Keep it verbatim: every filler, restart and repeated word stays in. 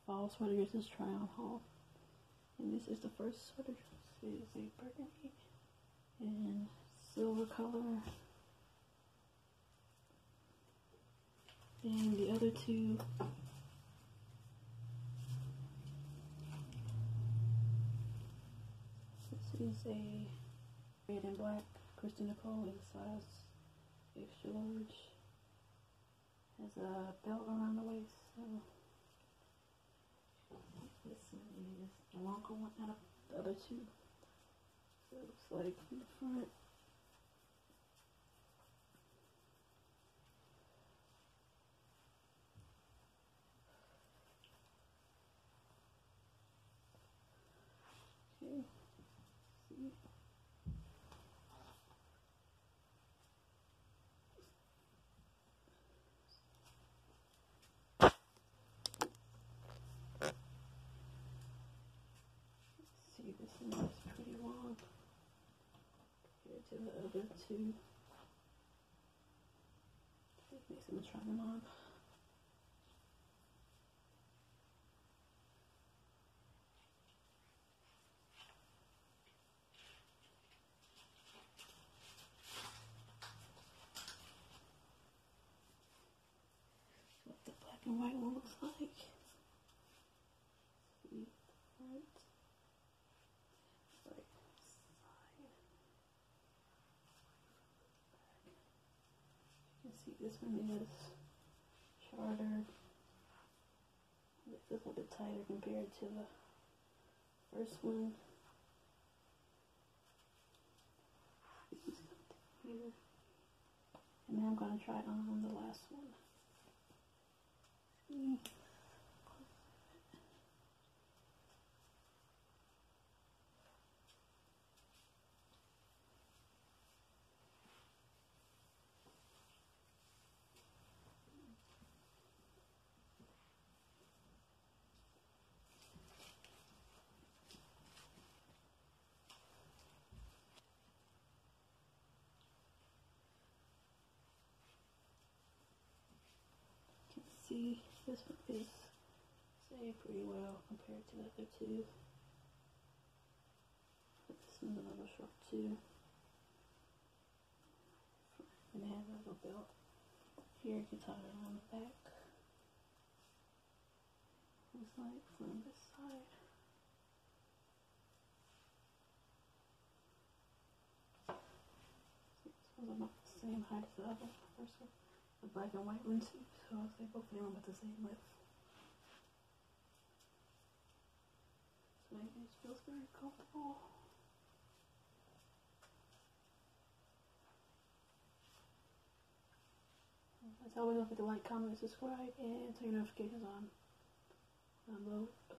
fall sweater dresses try on haul. And this is the first sweater dress. It is a burgundy and silver color. And the other two, this is a red and black Christy Nicole in size extra large. Has a belt around the waist. So this one is the longer one out of the other two. So it looks like from the front. Okay. See. See, this one is pretty long compared to the other two. It makes them try them on. What the black and white one looks like. See the front. Like side. You can see this one is shorter. This is a bit tighter compared to the first one. Here. And now I'm going to try on the last one. See. See, this one is say pretty well compared to the other two. But this one's a little short too. And it has a little belt. Here you can tie it around the back. Looks like from this side. This one's about the same height as the other one, first one. The black and white one too, so I'll say both of them about the same width. So it just feels very comfortable. As always, don't forget to like, comment, subscribe, and turn your notifications on. Upload